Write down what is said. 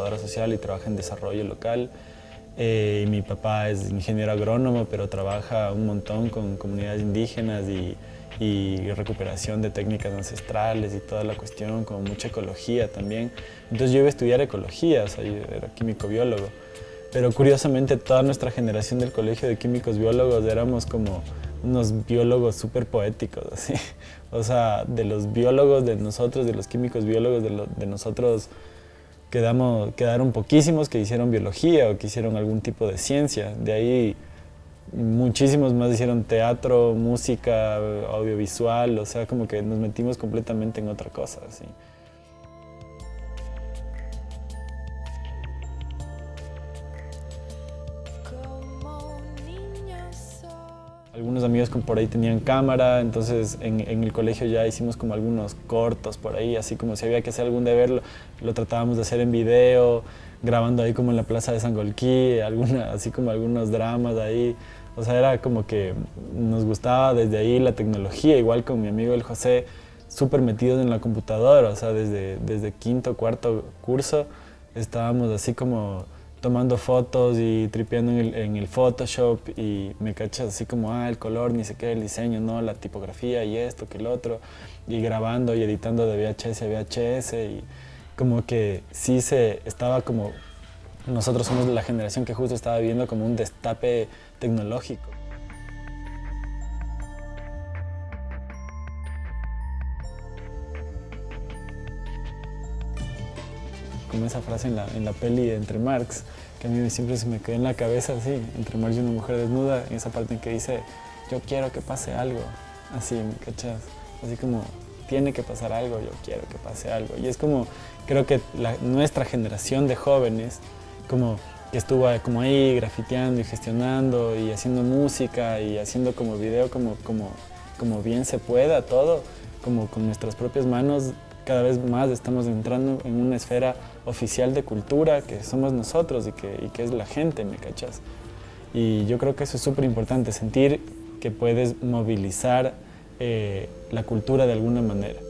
trabajadora social y trabaja en desarrollo local. Y mi papá es ingeniero agrónomo, pero trabaja un montón con comunidades indígenas y recuperación de técnicas ancestrales y toda la cuestión, con mucha ecología también. Entonces yo iba a estudiar ecología, o sea, yo era químico biólogo. Pero curiosamente toda nuestra generación del colegio de químicos biólogos éramos como unos biólogos súper poéticos, así. O sea, de los biólogos de nosotros, de los químicos biólogos de nosotros, quedaron poquísimos que hicieron biología o que hicieron algún tipo de ciencia. De ahí muchísimos más hicieron teatro, música, audiovisual, o sea, como que nos metimos completamente en otra cosa, así. Algunos amigos por ahí tenían cámara, entonces en el colegio ya hicimos como algunos cortos por ahí, así como si había que hacer algún deber, lo tratábamos de hacer en video, grabando ahí como en la plaza de Sangolquí, así como algunos dramas ahí. O sea, era como que nos gustaba desde ahí la tecnología, igual con mi amigo el José, súper metidos en la computadora, o sea, desde quinto, cuarto curso estábamos así como tomando fotos y tripeando en el Photoshop y me cachas así como, el color, ni sé qué, el diseño, no, la tipografía y esto, que el otro, y grabando y editando de VHS a VHS y como que sí estaba como, nosotros somos la generación que justo estaba viviendo como un destape tecnológico. Como esa frase en la peli de Entre Marx, que a mí siempre se me quedó en la cabeza así, Entre Marx y una mujer desnuda, en esa parte en que dice, yo quiero que pase algo, así, ¿me cachas? Así como, tiene que pasar algo, yo quiero que pase algo. Y es como, creo que nuestra generación de jóvenes, como que estuvo como ahí grafiteando y gestionando y haciendo música y haciendo como video como bien se pueda todo, como con nuestras propias manos. Cada vez más estamos entrando en una esfera oficial de cultura que somos nosotros y que es la gente, ¿me cachas? Y yo creo que eso es súper importante, sentir que puedes movilizar la cultura de alguna manera.